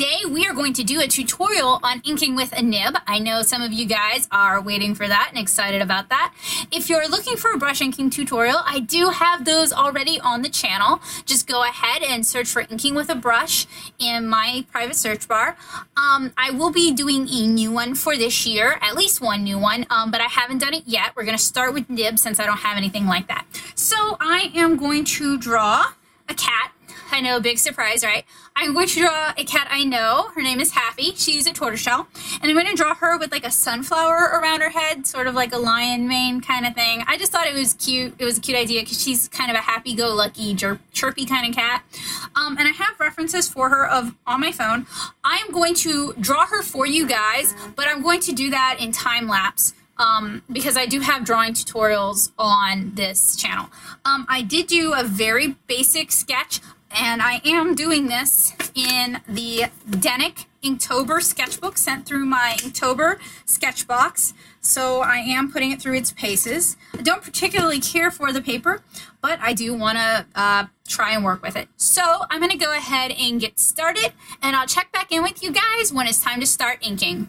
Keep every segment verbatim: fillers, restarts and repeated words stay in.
today we are going to do a tutorial on inking with a nib. I know some of you guys are waiting for that and excited about that. If you're looking for a brush inking tutorial, I do have those already on the channel. Just go ahead and search for inking with a brush in my private search bar. Um, I will be doing a new one for this year, at least one new one, um, but I haven't done it yet. We're going to start with nibs since I don't have anything like that. So I am going to draw a cat. I know, big surprise, right? I'm going to draw a cat I know. Her name is Happy. She's a tortoiseshell. And I'm going to draw her with like a sunflower around her head, sort of like a lion mane kind of thing. I just thought it was cute. It was a cute idea because she's kind of a happy-go-lucky, chirpy kind of cat. Um, and I have references for her of on my phone. I'm going to draw her for you guys, but I'm going to do that in time-lapse. Um, because I do have drawing tutorials on this channel. Um, I did do a very basic sketch, and I am doing this in the Denic Inktober sketchbook sent through my Inktober sketch box. So I am putting it through its paces. I don't particularly care for the paper, but I do want to uh, try and work with it. So I'm going to go ahead and get started, and I'll check back in with you guys when it's time to start inking.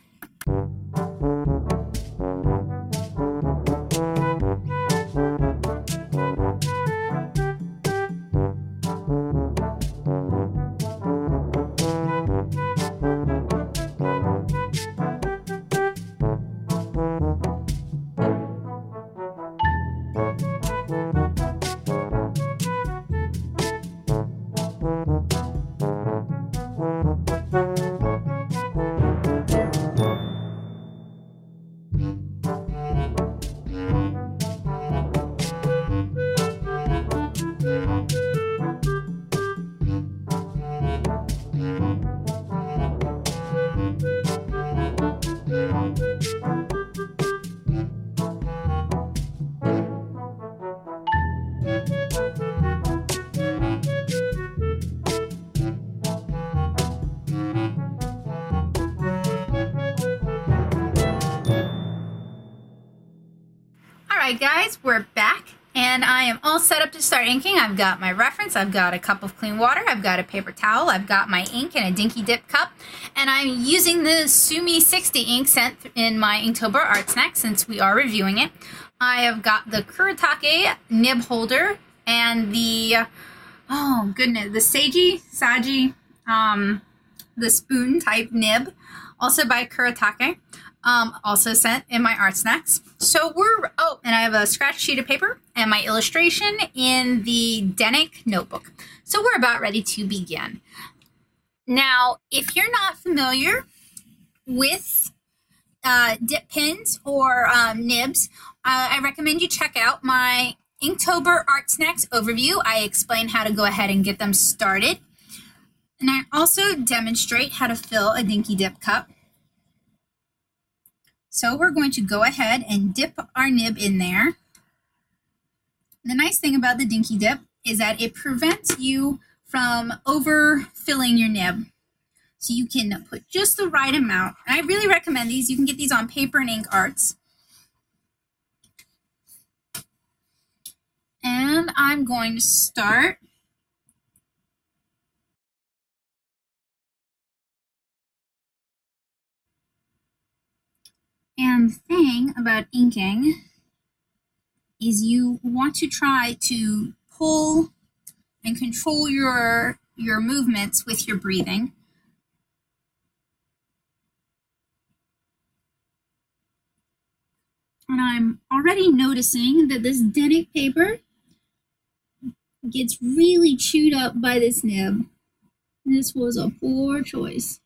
Alright guys, we're back and I am all set up to start inking. I've got my reference, I've got a cup of clean water, I've got a paper towel, I've got my ink in a dinky dip cup, and I'm using the Sumi sixty ink sent in my Inktober ArtSnacks since we are reviewing it. I have got the Kuretake nib holder and the, oh goodness, the Saji, Saji, um, the spoon type nib, also by Kuretake. Um, also sent in my ArtSnacks. So we're, oh, and I have a scratch sheet of paper and my illustration in the Denic notebook. So we're about ready to begin. Now, if you're not familiar with uh, dip pins or um, nibs, uh, I recommend you check out my Inktober ArtSnacks overview. I explain how to go ahead and get them started. And I also demonstrate how to fill a dinky dip cup. So we're going to go ahead and dip our nib in there. The nice thing about the dinky dip is that it prevents you from overfilling your nib. So you can put just the right amount. And I really recommend these. You can get these on Paper and Ink Arts. And I'm going to start And the thing about inking is you want to try to pull and control your, your movements with your breathing. And I'm already noticing that this Denic paper gets really chewed up by this nib. This was a poor choice.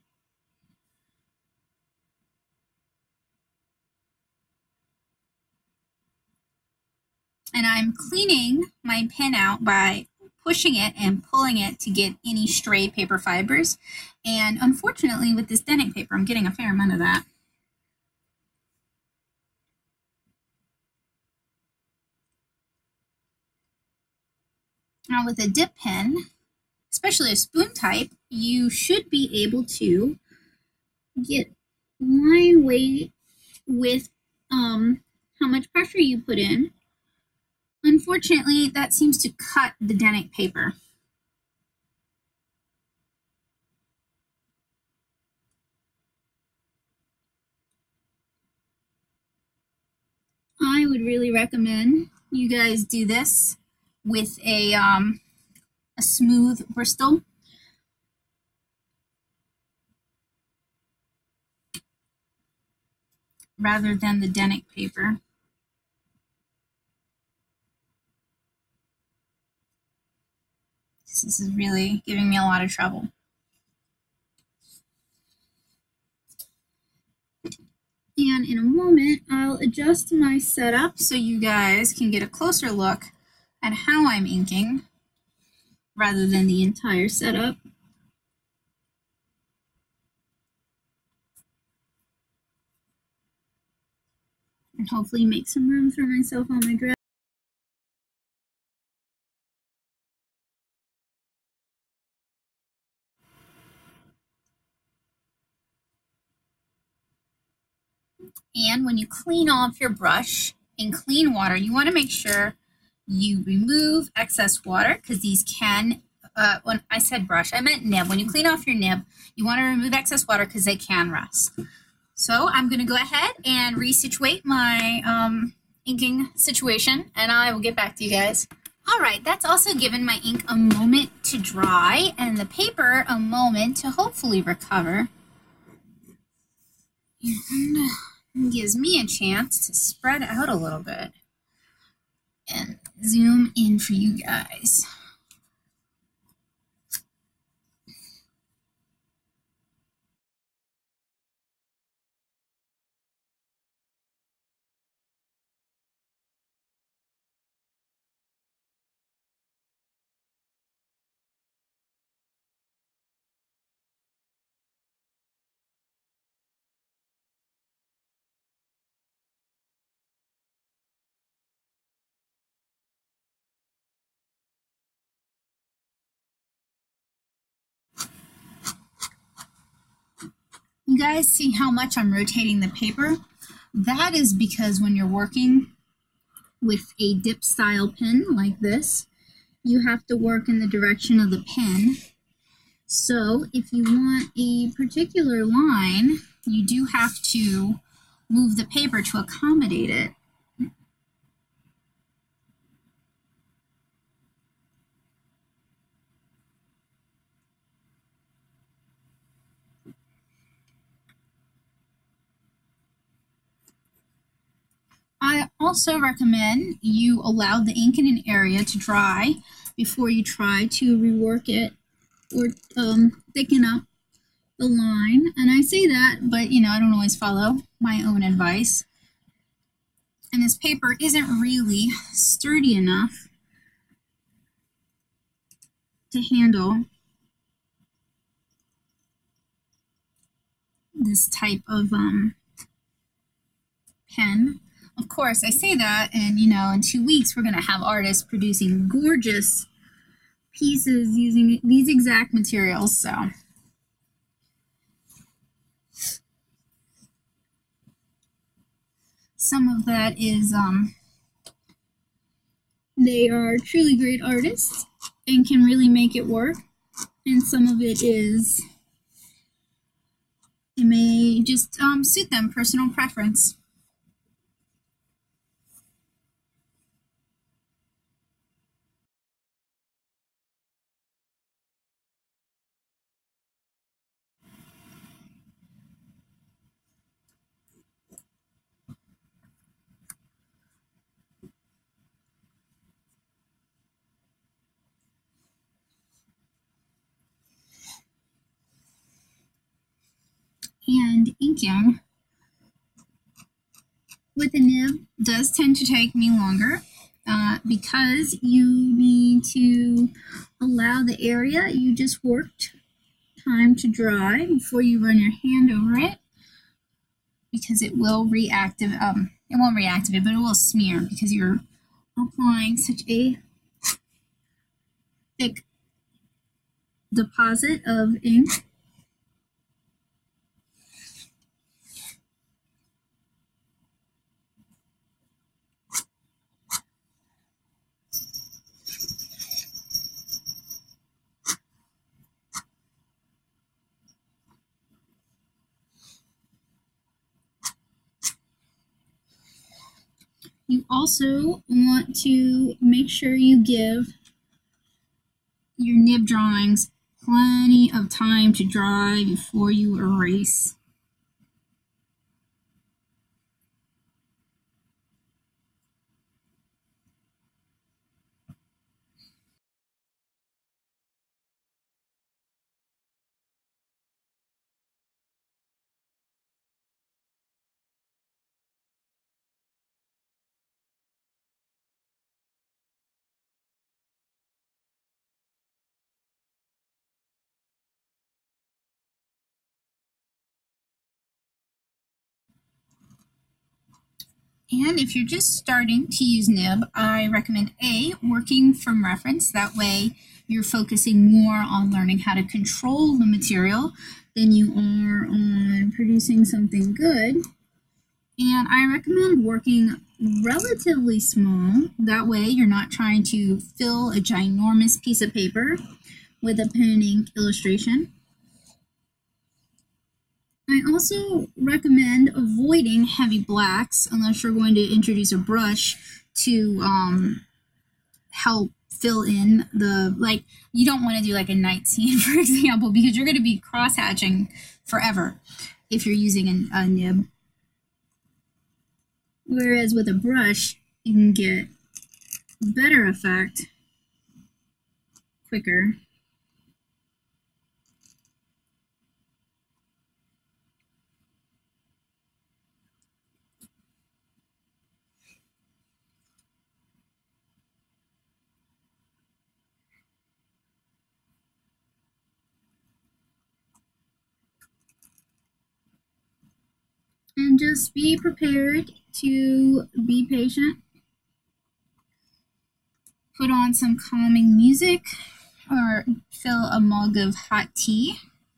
And I'm cleaning my pen out by pushing it and pulling it to get any stray paper fibers. And unfortunately, with this Denic paper, I'm getting a fair amount of that. Now with a dip pen, especially a spoon type, you should be able to get line weight with um, how much pressure you put in. Unfortunately, that seems to cut the Denic paper. would really recommend you guys do this with a, um, a smooth Bristol. Rather than the Denic paper. This is really giving me a lot of trouble. And in a moment, I'll adjust my setup so you guys can get a closer look at how I'm inking rather than the entire setup. And hopefully make some room for myself on my dress. And when you clean off your brush in clean water, you want to make sure you remove excess water, because these can, uh, when I said brush, I meant nib. When you clean off your nib, you want to remove excess water because they can rust. So I'm going to go ahead and resituate my um, inking situation, and I will get back to you guys. All right, that's also given my ink a moment to dry and the paper a moment to hopefully recover. And gives me a chance to spread out a little bit and zoom in for you guys. You guys see how much I'm rotating the paper? That is because when you're working with a dip style pen like this, you have to work in the direction of the pen. So if you want a particular line, you do have to move the paper to accommodate it. I also recommend you allow the ink in an area to dry before you try to rework it or um, thicken up the line. And I say that, but you know, I don't always follow my own advice. And this paper isn't really sturdy enough to handle this type of um, pen. Of course, I say that, and you know, in two weeks we're going to have artists producing gorgeous pieces using these exact materials. So some of that is um, they are truly great artists and can really make it work, and some of it is it may just um, suit them, personal preference. And inking with a nib does tend to take me longer uh, because you need to allow the area you just worked time to dry before you run your hand over it, because it will reactivate, um, it won't reactivate, but it will smear because you're applying such a thick deposit of ink. You You also want to make sure you give your nib drawings plenty of time to dry before you erase. And if you're just starting to use nib, I recommend A, working from reference. That way you're focusing more on learning how to control the material than you are on producing something good. And I recommend working relatively small. That way you're not trying to fill a ginormous piece of paper with a pen and ink illustration. I also recommend avoiding heavy blacks unless you're going to introduce a brush to um, help fill in the, like, you don't want to do like a night scene, for example, because you're going to be cross-hatching forever if you're using a, a nib. Whereas with a brush, you can get better effect quicker. And just be prepared to be patient. Put on some calming music or fill a mug of hot tea.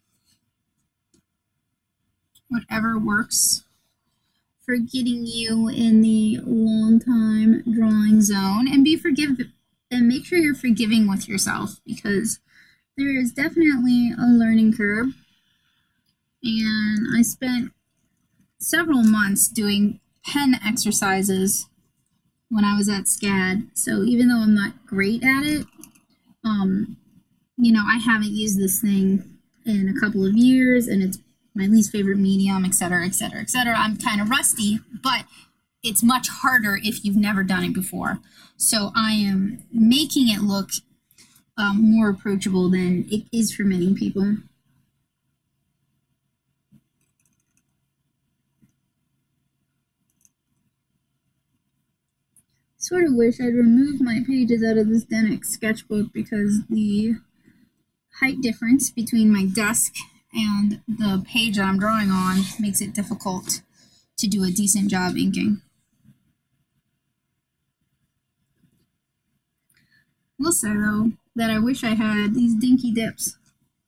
Whatever works for getting you in the long time drawing zone. And be forgive and make sure you're forgiving with yourself, because there is definitely a learning curve. And I spent several months doing pen exercises when I was at SCAD. So even though I'm not great at it, um, you know, I haven't used this thing in a couple of years, and it's my least favorite medium, et cetera, et cetera, et cetera. I'm kind of rusty, but it's much harder if you've never done it before. So I am making it look um, more approachable than it is for many people. Sort of wish I'd removed my pages out of this Denix sketchbook, because the height difference between my desk and the page that I'm drawing on makes it difficult to do a decent job inking. Will say though that I wish I had these dinky dips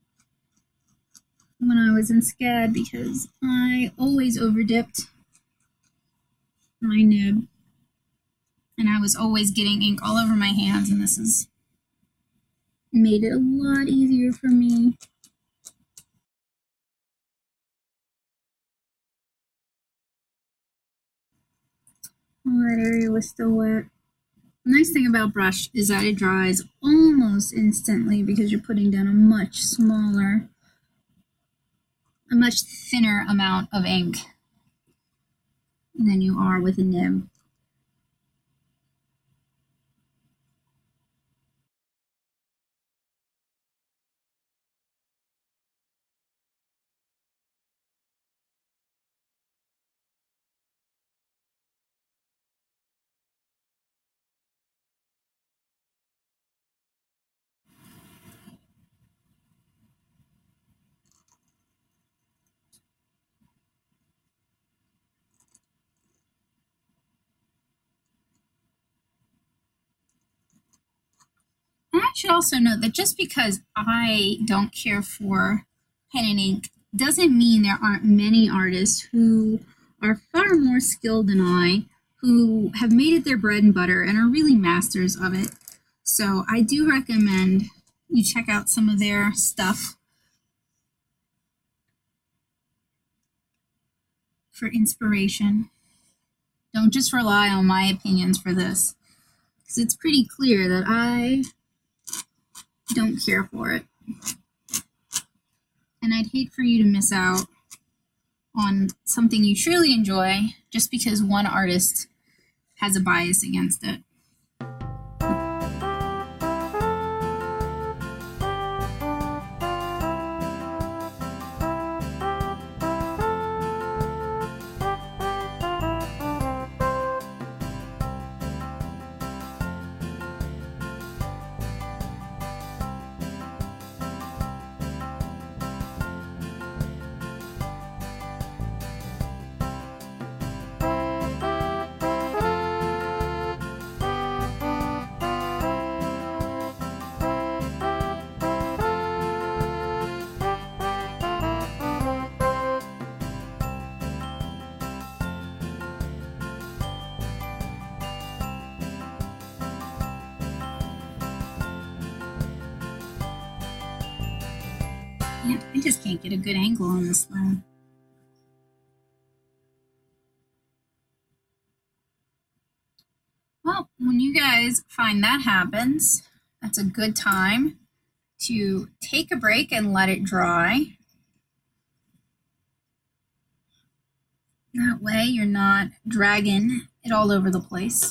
when I was in SCAD, because I always over dipped my nib. And I was always getting ink all over my hands, and this has made it a lot easier for me. Oh, that area was still wet. The nice thing about brush is that it dries almost instantly, because you're putting down a much smaller, a much thinner amount of ink than you are with a nib. And I should also note that just because I don't care for pen and ink doesn't mean there aren't many artists who are far more skilled than I, who have made it their bread and butter and are really masters of it. So I do recommend you check out some of their stuff for inspiration. Don't just rely on my opinions for this, because it's pretty clear that I don't care for it. And I'd hate for you to miss out on something you truly enjoy just because one artist has a bias against it. Yeah, I just can't get a good angle on this one. Well, when you guys find that happens, that's a good time to take a break and let it dry. That way you're not dragging it all over the place.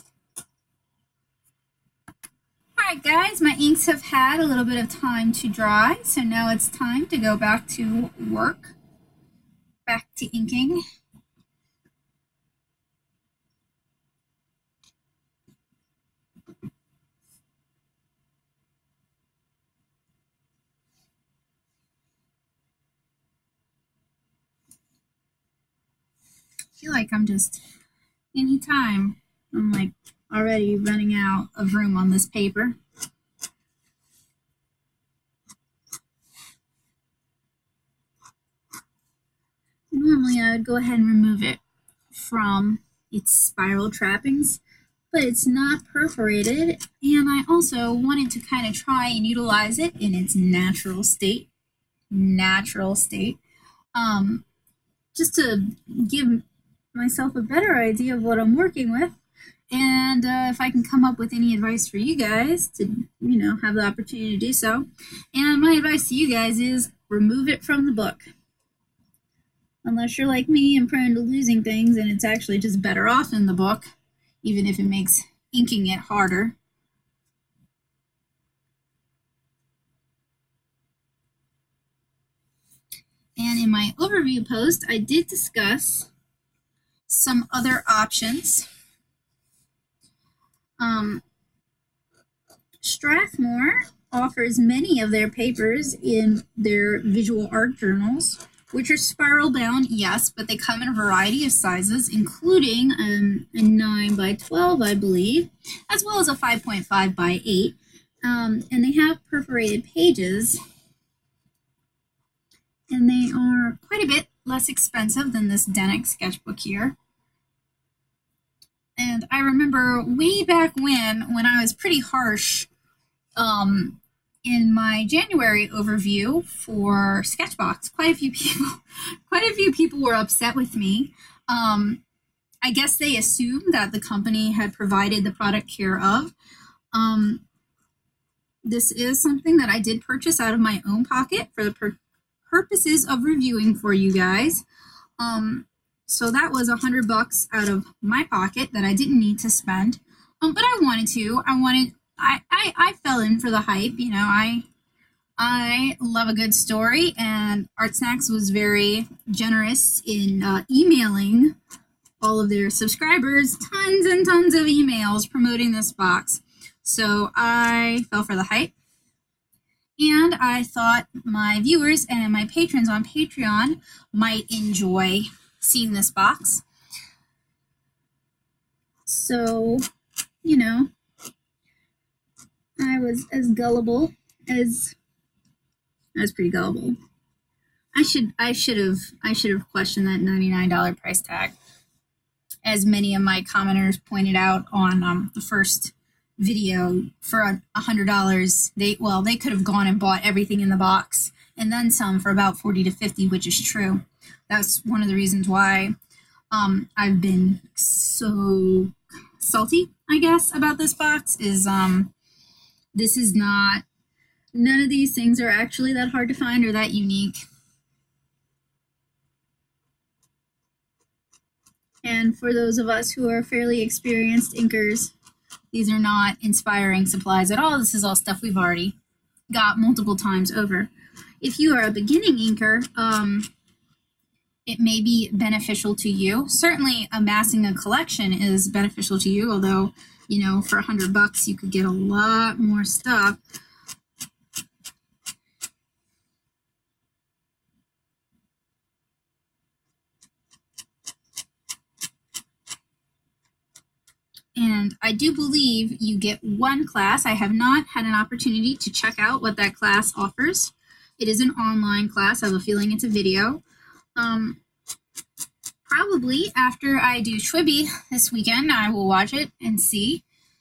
Alright guys, my inks have had a little bit of time to dry, so now it's time to go back to work, back to inking. I feel like I'm just, anytime, I'm like already running out of room on this paper. Normally I would go ahead and remove it from its spiral trappings, but it's not perforated, and I also wanted to kind of try and utilize it in its natural state, natural state, um, just to give myself a better idea of what I'm working with. And uh, if I can come up with any advice for you guys to, you know, have the opportunity to do so. And my advice to you guys is remove it from the book. Unless you're like me and prone to losing things and it's actually just better off in the book, even if it makes inking it harder. And in my overview post, I did discuss some other options. Um, Strathmore offers many of their papers in their visual art journals, which are spiral bound, yes, but they come in a variety of sizes, including um, a nine by twelve, I believe, as well as a five point five by eight. Um, and they have perforated pages, and they are quite a bit less expensive than this Denick sketchbook here. And I remember way back when, when I was pretty harsh um, in my January overview for Sketchbox, quite a few people, quite a few people were upset with me. Um, I guess they assumed that the company had provided the product care of. Um, this is something that I did purchase out of my own pocket for the pur purposes of reviewing for you guys. Um, So that was a hundred bucks out of my pocket that I didn't need to spend, um, but I wanted to. I wanted. I, I I fell in for the hype. You know, I I love a good story, and ArtSnacks was very generous in uh, emailing all of their subscribers tons and tons of emails promoting this box. So I fell for the hype, and I thought my viewers and my patrons on Patreon might enjoy seeing this box. So, you know, I was as gullible as I was pretty gullible. I should I should have I should have questioned that ninety-nine dollar price tag. As many of my commenters pointed out on um, the first video, for a hundred dollars, they well they could have gone and bought everything in the box and then some for about forty to fifty, which is true. That's one of the reasons why Um, I've been so salty, I guess, about this box. Is um, this is not, none of these things are actually that hard to find or that unique. And for those of us who are fairly experienced inkers, these are not inspiring supplies at all. This is all stuff we've already got multiple times over. If you are a beginning inker, um, it may be beneficial to you. Certainly amassing a collection is beneficial to you, although, you know, for a hundred bucks you could get a lot more stuff. And I do believe you get one class. I have not had an opportunity to check out what that class offers. It is an online class. I have a feeling it's a video. Um, probably after I do Schwibby this weekend, I will watch it and see.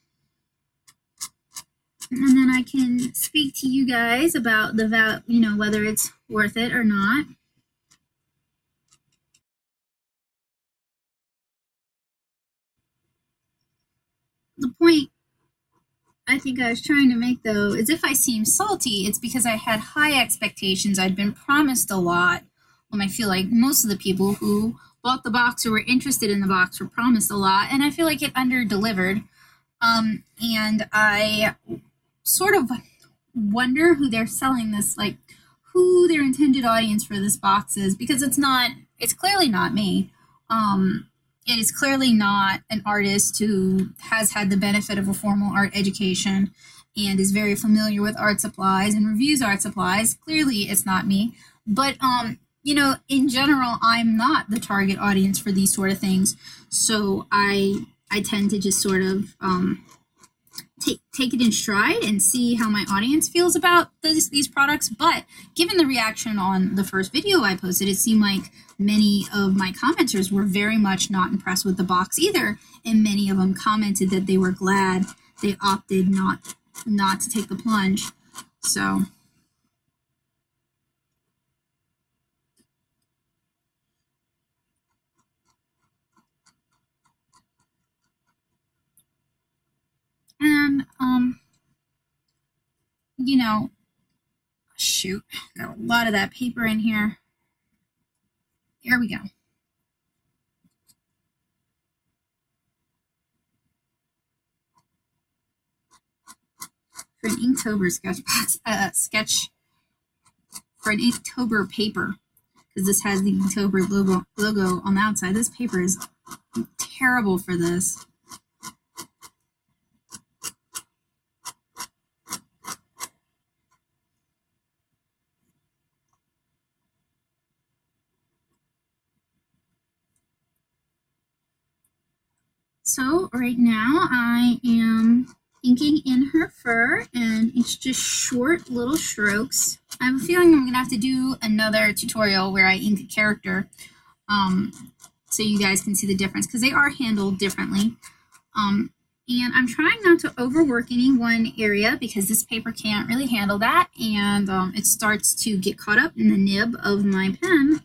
And then I can speak to you guys about the val, you know, whether it's worth it or not. The point I think I was trying to make, though, is if I seem salty, it's because I had high expectations. I'd been promised a lot. Um, I feel like most of the people who bought the box or were interested in the box were promised a lot, and I feel like it under-delivered. Um, and I sort of wonder who they're selling this, like, who their intended audience for this box is, because it's not, it's clearly not me. Um, it is clearly not an artist who has had the benefit of a formal art education and is very familiar with art supplies and reviews art supplies. Clearly it's not me. But, um, you know, in general, I'm not the target audience for these sort of things. So I, I tend to just sort of, um, Take, take it in stride and see how my audience feels about this, these products. But given the reaction on the first video I posted, it seemed like many of my commenters were very much not impressed with the box either, and many of them commented that they were glad they opted not not to take the plunge. So and um you know, shoot, got a lot of that paper in here. Here we go. For an Inktober sketch box, uh, sketch for an Inktober paper, because this has the Inktober logo logo on the outside. This paper is terrible for this. So right now I am inking in her fur, and it's just short little strokes. I have a feeling I'm gonna have to do another tutorial where I ink a character, um, so you guys can see the difference, because they are handled differently. Um, and I'm trying not to overwork any one area, because this paper can't really handle that, and um, it starts to get caught up in the nib of my pen.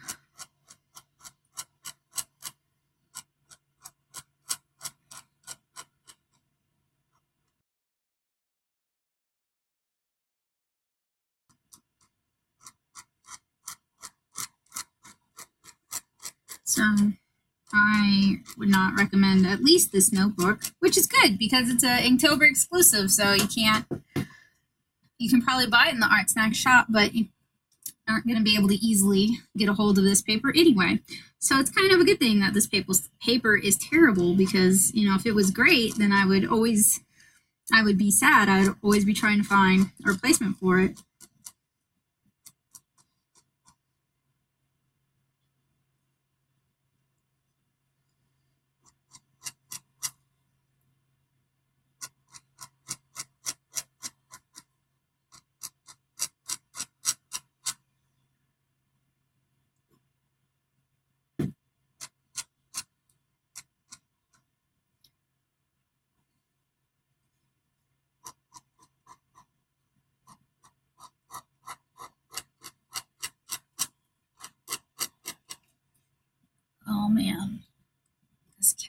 So I would not recommend at least this notebook, which is good because it's a Inktober exclusive, so you can't, you can probably buy it in the ArtSnacks shop, but you aren't going to be able to easily get a hold of this paper anyway. So it's kind of a good thing that this paper, paper is terrible, because, you know, if it was great, then I would always, I would be sad. I would always be trying to find a replacement for it.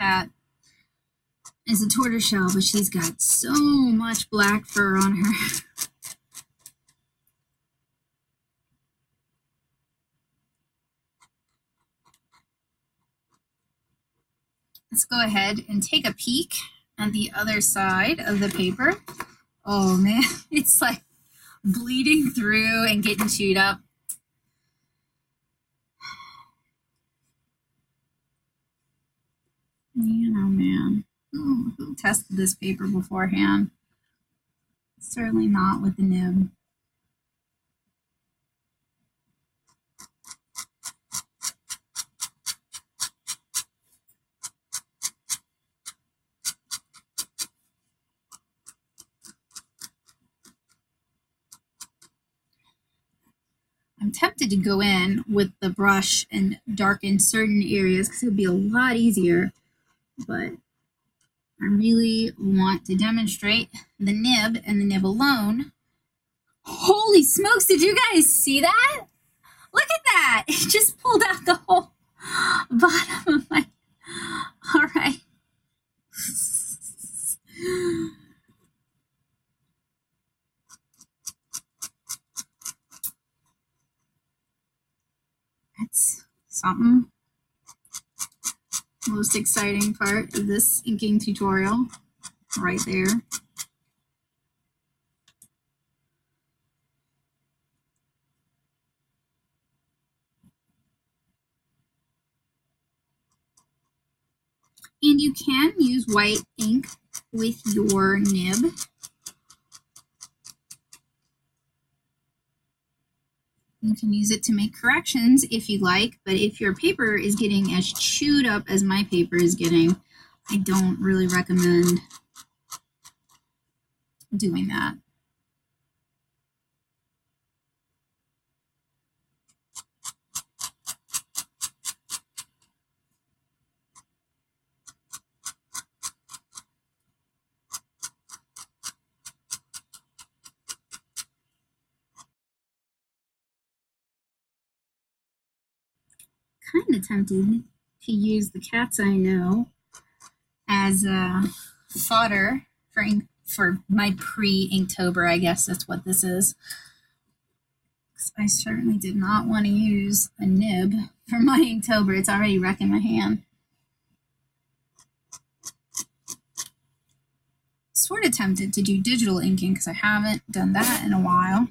cat is a tortoiseshell, but she's got so much black fur on her. Let's go ahead and take a peek at the other side of the paper. Oh man, it's like bleeding through and getting chewed up. Man, oh man. Ooh, who tested this paper beforehand? Certainly not with the nib. I'm tempted to go in with the brush and darken certain areas because it would be a lot easier, but I really want to demonstrate the nib and the nib alone. Holy smokes, did you guys see that? Look at that! It just pulled out the whole bottom of my... All right. That's something. Most exciting part of this inking tutorial, right there. And you can use white ink with your nib. You can use it to make corrections if you like, but if your paper is getting as chewed up as my paper is getting, I don't really recommend doing that. Kind of tempted to use the cats I know as uh, fodder for ink, for my pre-Inktober. I guess that's what this is. I certainly did not want to use a nib for my Inktober. It's already wrecking my hand. Sort of tempted to do digital inking because I haven't done that in a while.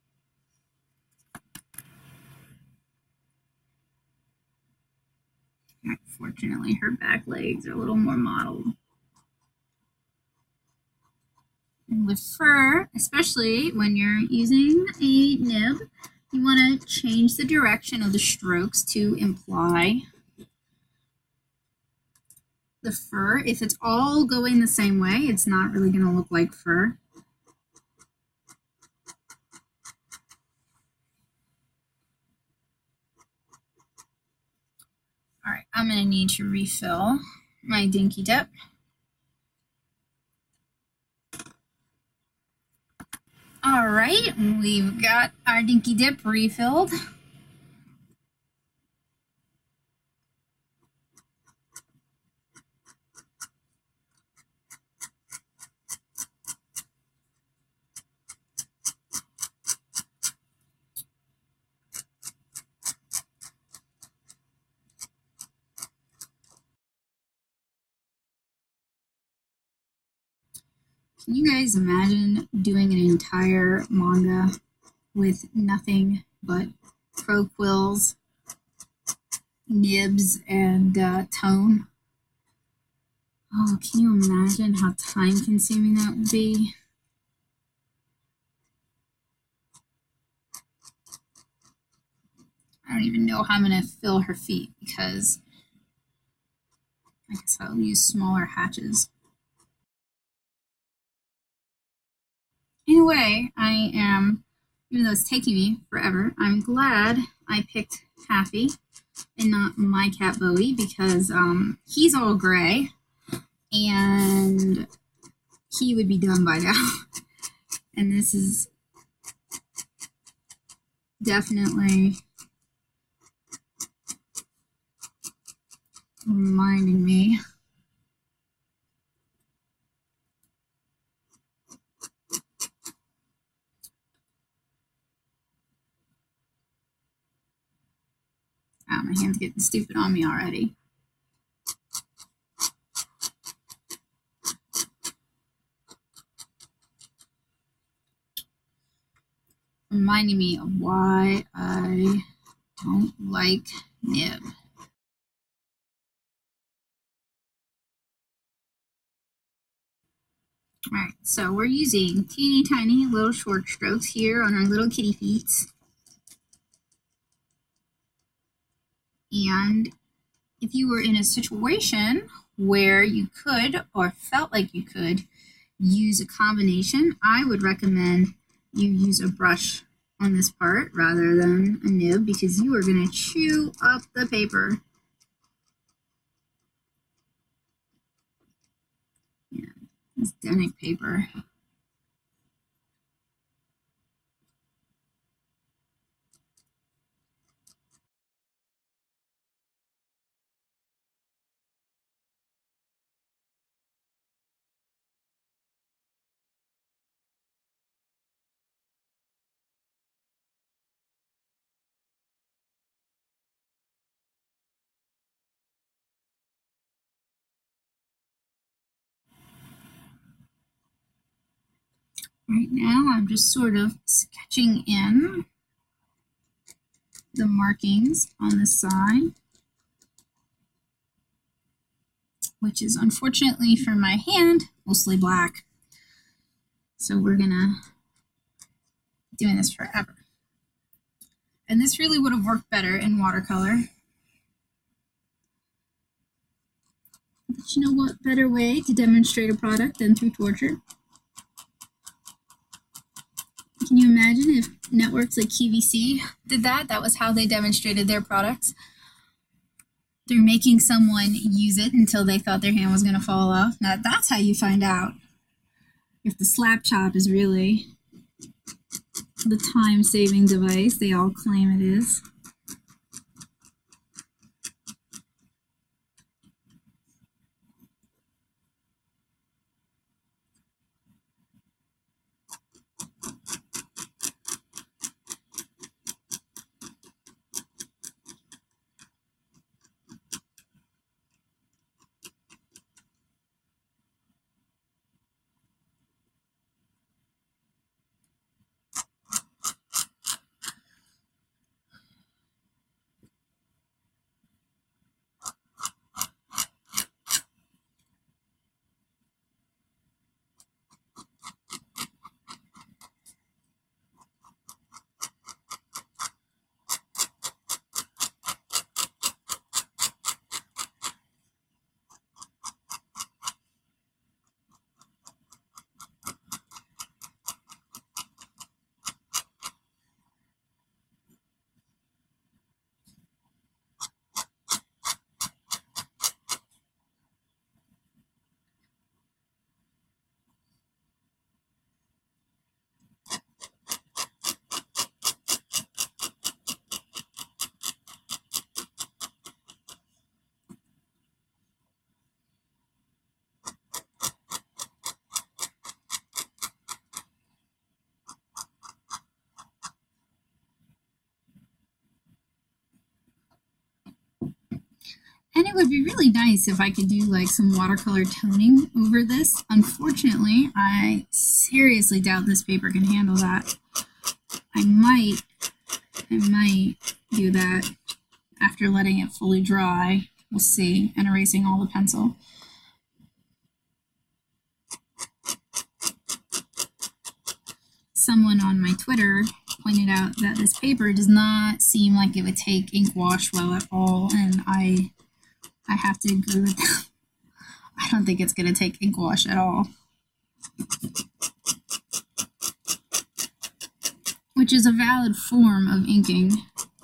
Fortunately, her back legs are a little more mottled. And with fur, especially when you're using a nib, you want to change the direction of the strokes to imply the fur. If it's all going the same way, it's not really going to look like fur. All right, I'm going to need to refill my dinky dip. All right, we've got our dinky dip refilled. Can you guys imagine doing an entire manga with nothing but pro quills, nibs, and uh, tone? Oh, can you imagine how time consuming that would be? I don't even know how I'm going to fill her feet because I guess I'll use smaller hatches. Anyway, I am, even though it's taking me forever, I'm glad I picked Taffy and not my cat Bowie because um, he's all gray and he would be done by now. And this is definitely reminding me God, my hand's getting stupid on me already. Reminding me of why I don't like nib. Alright, so we're using teeny tiny little short strokes here on our little kitty feet. And if you were in a situation where you could or felt like you could use a combination, I would recommend you use a brush on this part rather than a nib, because you are going to chew up the paper. Yeah, this Denic paper. Right now, I'm just sort of sketching in the markings on the side, which is unfortunately for my hand mostly black. So we're gonna be doing this forever. And this really would have worked better in watercolor. But you know what better way to demonstrate a product than through torture? Can you imagine if networks like Q V C did that? That was how they demonstrated their products. Through making someone use it until they thought their hand was going to fall off. Now that's how you find out if the slap chop is really the time-saving device they all claim it is. And it would be really nice if I could do like some watercolor toning over this. Unfortunately, I seriously doubt this paper can handle that. I might, I might do that after letting it fully dry. We'll see, and erasing all the pencil. Someone on my Twitter pointed out that this paper does not seem like it would take ink wash well at all, and I I have to agree with that. I don't think it's going to take ink wash at all. Which is a valid form of inking.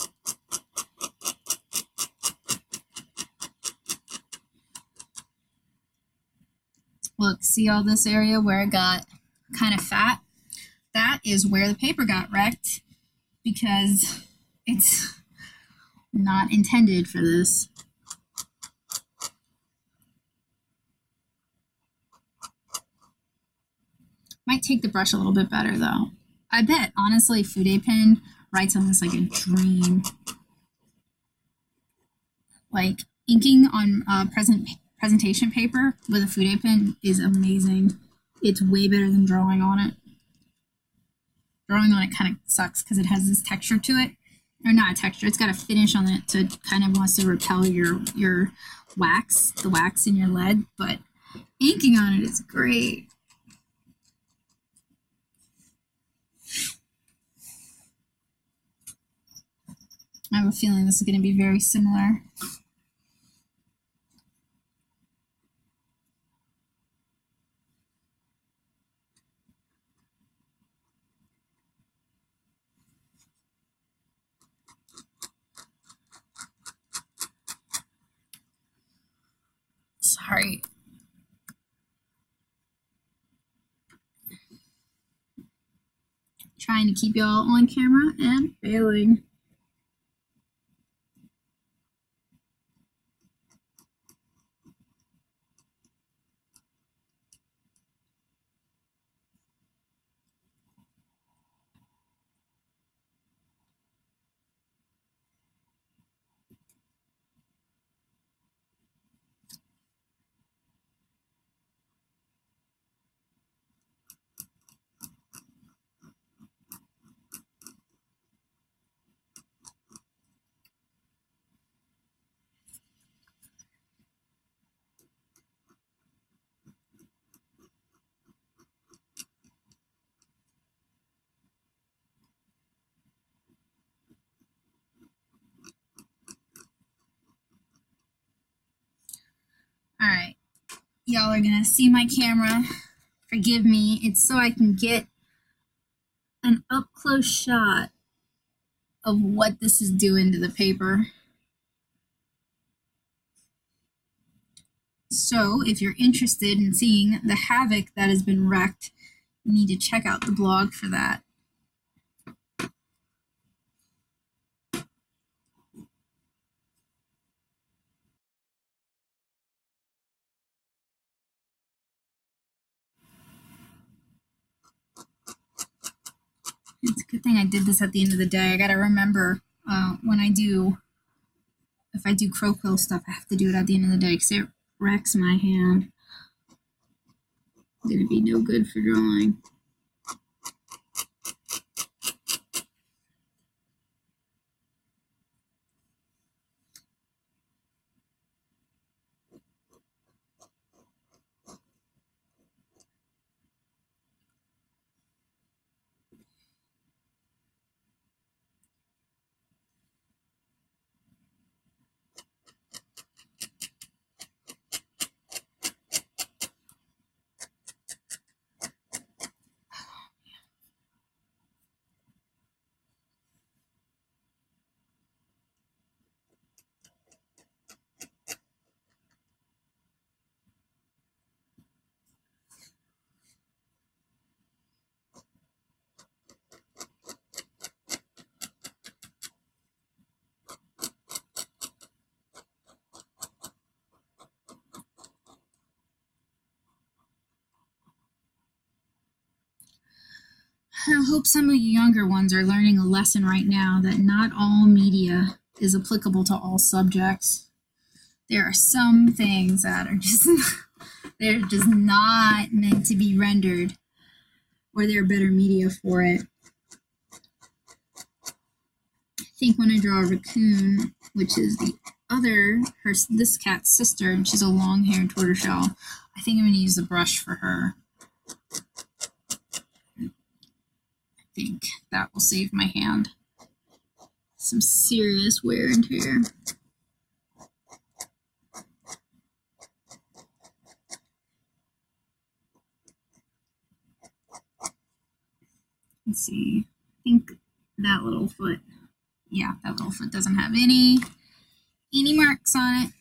Look, see all this area where it got kind of fat? That is where the paper got wrecked because it's not intended for this. Might take the brush a little bit better though. I bet, honestly, Fude Pen writes on this like a dream. like inking on uh, present presentation paper with a food pen is amazing. It's way better than drawing on it. Drawing on it kind of sucks because it has this texture to it. Or not a texture, it's got a finish on it, so it kind of wants to repel your, your wax, the wax in your lead, but inking on it is great. I have a feeling this is going to be very similar. Sorry. Trying to keep y'all on camera and failing. All right, y'all are gonna see my camera. Forgive me, it's so I can get an up-close shot of what this is doing to the paper. So if you're interested in seeing the havoc that has been wreaked, you need to check out the blog for that. It's a good thing I did this at the end of the day. I gotta remember uh, when I do, if I do crow quill stuff, I have to do it at the end of the day because it wrecks my hand. It's gonna be no good for drawing. I hope some of you younger ones are learning a lesson right now that not all media is applicable to all subjects. There are some things that are just, they're just not meant to be rendered, or there are better media for it. I think when I draw a raccoon, which is the other, her, this cat's sister, and she's a long-haired tortoiseshell, I think I'm going to use the brush for her. I think that will save my hand some serious wear and tear. Let's see, I think that little foot, yeah, that little foot doesn't have any, any marks on it.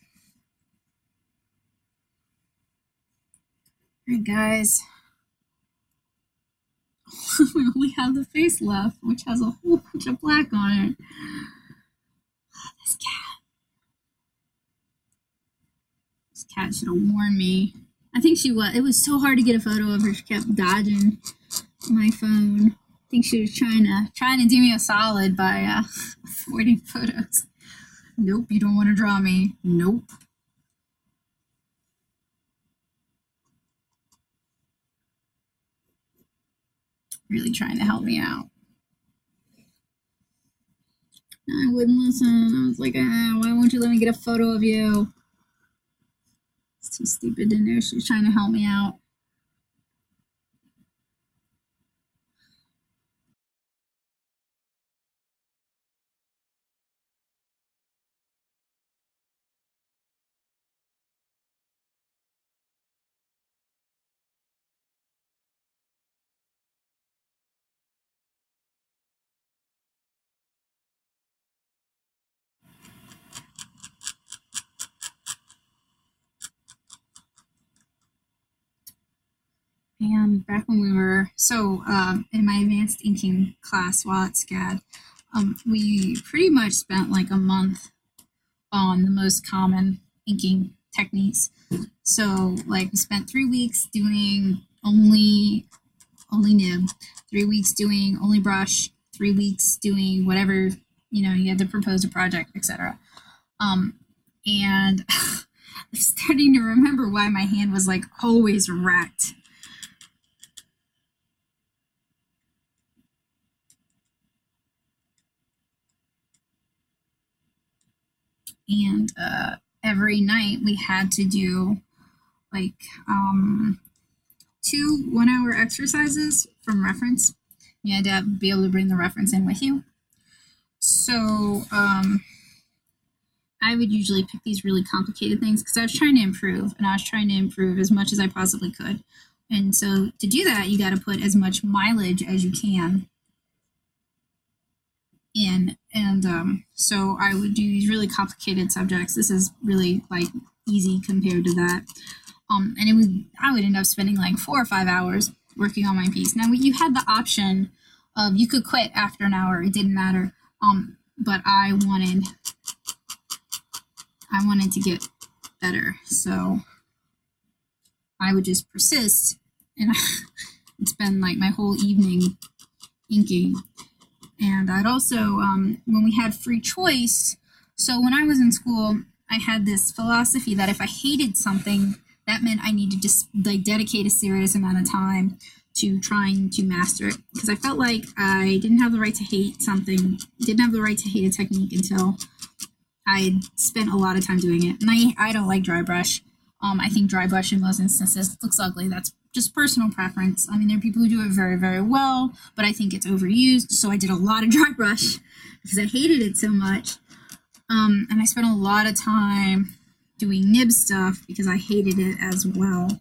All right, guys. We only have the face left, which has a whole bunch of black on it. Oh, this cat. This cat should have warned me. I think she was. It was so hard to get a photo of her. She kept dodging my phone. I think she was trying to trying to do me a solid by uh, avoiding photos. Nope, you don't want to draw me. Nope. Really trying to help me out. I wouldn't listen. I was like, ah, why won't you let me get a photo of you? It's too stupid to know she's trying to help me out. And back when we were, so um, in my advanced inking class while at SCAD, um, we pretty much spent like a month on the most common inking techniques. So like we spent three weeks doing only, only nib, three weeks doing only brush, three weeks doing whatever, you know, you had to propose a project, et cetera. Um, and I'm starting to remember why my hand was like always wrecked. And uh, every night we had to do like um, two one-hour exercises from reference. You had to be able to bring the reference in with you. So um, I would usually pick these really complicated things because I was trying to improve, and I was trying to improve as much as I possibly could. And so to do that, you got to put as much mileage as you can in, and um, so I would do these really complicated subjects. This is really like easy compared to that, um, and it would I would end up spending like four or five hours working on my piece. Now you had the option of you could quit after an hour; it didn't matter. Um, but I wanted I wanted to get better, so I would just persist, and I'd spend like my whole evening inking. And I'd also, um, when we had free choice, so when I was in school, I had this philosophy that if I hated something, that meant I needed to like dedicate a serious amount of time to trying to master it. Because I felt like I didn't have the right to hate something, didn't have the right to hate a technique until I spent a lot of time doing it. And I, I don't like dry brush. Um, I think dry brush in most instances looks ugly. That's just personal preference. I mean, there are people who do it very, very well, but I think it's overused. So I did a lot of dry brush because I hated it so much. Um, and I spent a lot of time doing nib stuff because I hated it as well.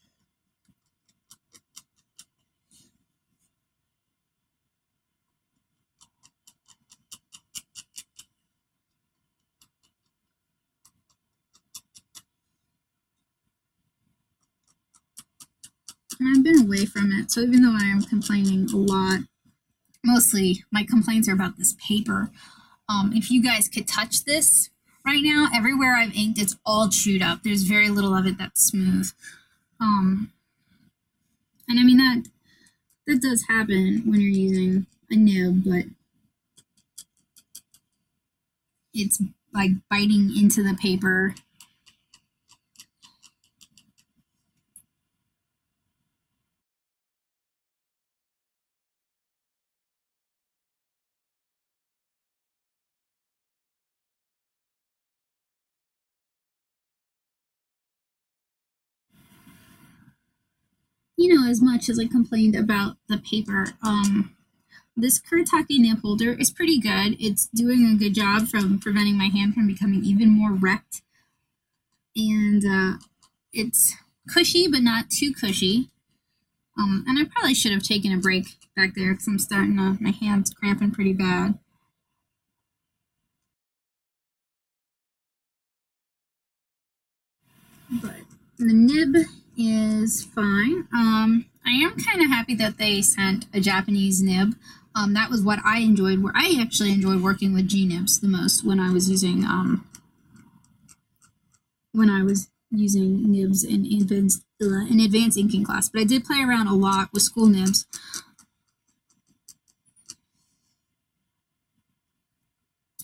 And I've been away from it, so even though I am complaining a lot, mostly my complaints are about this paper. Um, if you guys could touch this right now, everywhere I've inked, it's all chewed up. There's very little of it that's smooth. Um, and I mean, that, that does happen when you're using a nib, but it's like biting into the paper. You know, as much as I complained about the paper, um, this Kuretake nib holder is pretty good. It's doing a good job from preventing my hand from becoming even more wrecked. And uh, it's cushy, but not too cushy. Um, and I probably should have taken a break back there because I'm starting to, my hand's cramping pretty bad. But the nib is fine. Um, I am kind of happy that they sent a Japanese nib. Um, that was what I enjoyed. Where I actually enjoyed working with G nibs the most when I was using um, when I was using nibs in advanced uh, in advanced inking class. But I did play around a lot with school nibs.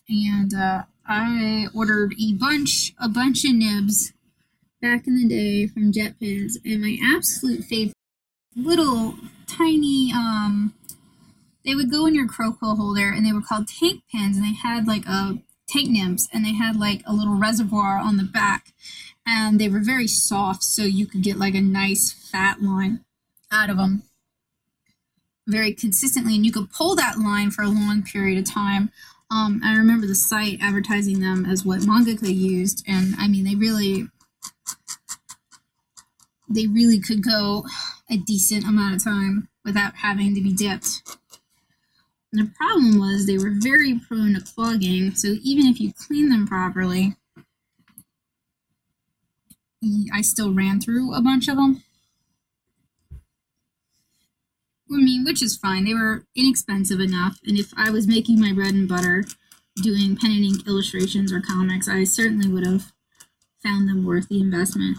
and uh, I ordered a bunch, a bunch of nibs back in the day from Jet Pens, and my absolute favorite little tiny, um, they would go in your crow quill holder, and they were called tank pens, and they had like a tank nibs, and they had like a little reservoir on the back, and they were very soft, so you could get like a nice fat line out of them very consistently, and you could pull that line for a long period of time. Um, I remember the site advertising them as what mangaka used, and I mean, they really, they really could go a decent amount of time without having to be dipped. And the problem was they were very prone to clogging, so even if you clean them properly, I still ran through a bunch of them. I mean, which is fine. They were inexpensive enough, and if I was making my bread and butter doing pen and ink illustrations or comics, I certainly would have found them worth the investment.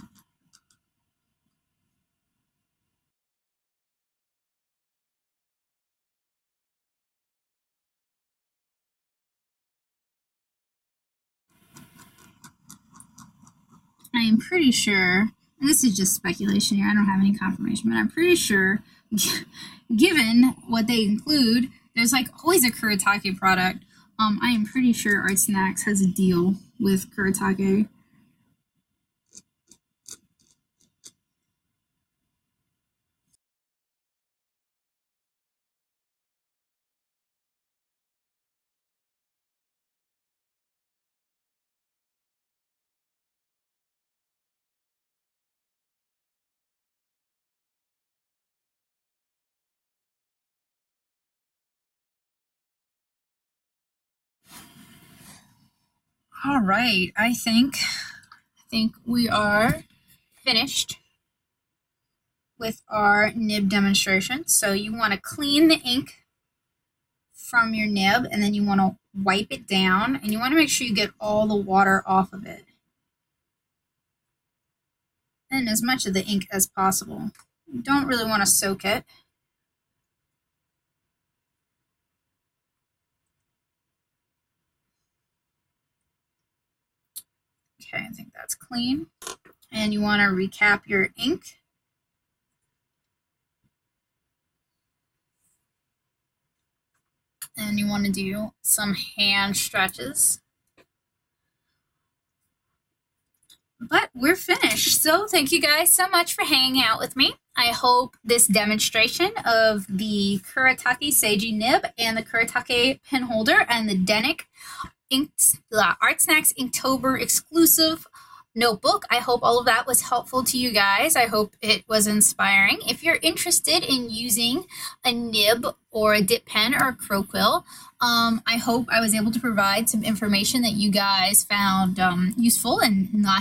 I am pretty sure, and this is just speculation here, I don't have any confirmation, but I'm pretty sure, given what they include, there's like always a Kuretake product. Um, I am pretty sure ArtSnacks has a deal with Kuretake. All right, I think, I think we are finished with our nib demonstration. So you want to clean the ink from your nib, and then you want to wipe it down, and you want to make sure you get all the water off of it, and as much of the ink as possible. You don't really want to soak it. Okay, I think that's clean. And you want to recap your ink. And you want to do some hand stretches. But we're finished. So thank you guys so much for hanging out with me. I hope this demonstration of the Kuretake Saji nib and the Kuretake pen holder and the Denic Inks, uh, ArtSnacks Inktober exclusive notebook, I hope all of that was helpful to you guys. I hope it was inspiring. If you're interested in using a nib or a dip pen or a crow quill, um, I hope I was able to provide some information that you guys found um, useful and not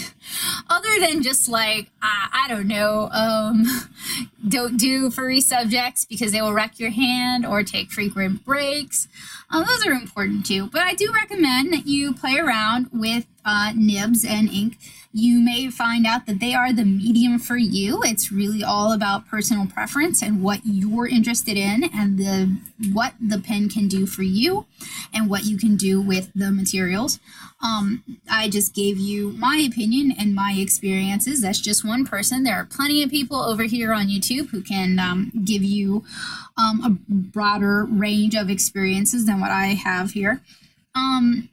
other than just like, uh, I don't know, um, don't do furry subjects because they will wreck your hand, or take frequent breaks. Um, those are important too, but I do recommend that you play around with uh, nibs and ink. You may find out that they are the medium for you. It's really all about personal preference and what you're interested in, and the what the pen can do for you and what you can do with the materials. Um, I just gave you my opinion and my experiences. That's just one person. There are plenty of people over here on YouTube who can um, give you um, a broader range of experiences than what I have here. Um,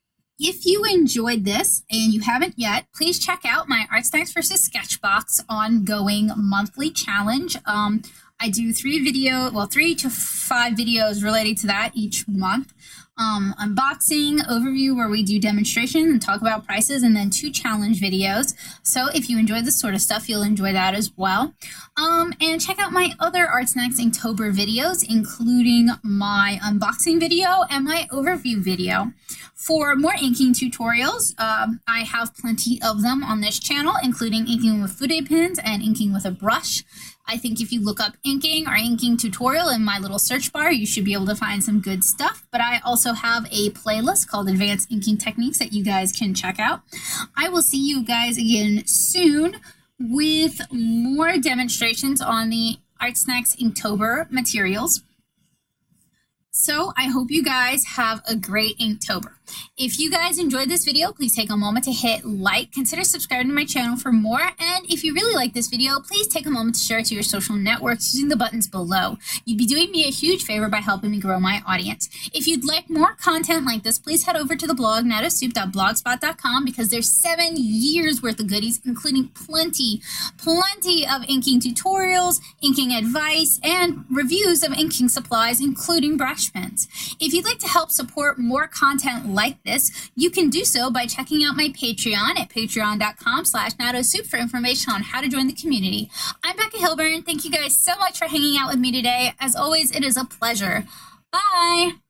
If you enjoyed this and you haven't yet, please check out my ArtSnacks versus Sketchbox ongoing monthly challenge. Um, I do three video, well, three to five videos related to that each month. Um, unboxing, overview, where we do demonstrations and talk about prices, and then two challenge videos. So if you enjoy this sort of stuff, you'll enjoy that as well. Um, and check out my other ArtSnacks Inktober videos, including my unboxing video and my overview video. For more inking tutorials, um, I have plenty of them on this channel, including inking with fude pens and inking with a brush. I think if you look up inking or inking tutorial in my little search bar, you should be able to find some good stuff. But I also have a playlist called Advanced Inking Techniques that you guys can check out. I will see you guys again soon with more demonstrations on the ArtSnacks Inktober materials. So I hope you guys have a great Inktober. If you guys enjoyed this video, please take a moment to hit like, consider subscribing to my channel for more, and if you really like this video, please take a moment to share it to your social networks using the buttons below. You'd be doing me a huge favor by helping me grow my audience. If you'd like more content like this, please head over to the blog natosoup dot blogspot dot com because there's seven years worth of goodies, including plenty, plenty of inking tutorials, inking advice, and reviews of inking supplies, including brush pens. If you'd like to help support more content like this, you can do so by checking out my Patreon at patreon dot com slash natosoup for information on how to join the community. I'm Becca Hilburn. Thank you guys so much for hanging out with me today. As always, it is a pleasure. Bye!